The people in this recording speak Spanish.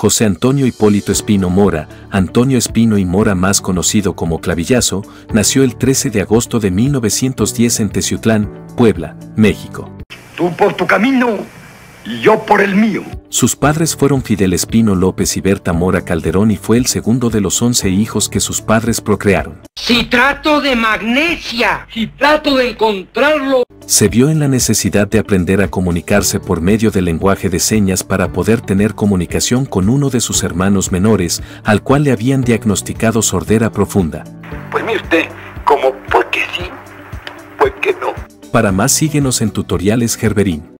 José Antonio Hipólito Espino Mora, Antonio Espino y Mora más conocido como Clavillazo, nació el 13 de agosto de 1910 en Teciutlán, Puebla, México. Tú por tu camino y yo por el mío. Sus padres fueron Fidel Espino López y Berta Mora Calderón y fue el segundo de los 11 hijos que sus padres procrearon. Citrato de magnesia, si trato de encontrarlo. Se vio en la necesidad de aprender a comunicarse por medio del lenguaje de señas para poder tener comunicación con uno de sus hermanos menores, al cual le habían diagnosticado sordera profunda. Pues mire usted, como fue que sí, fue que no. Para más síguenos en Tutoriales Gerberín.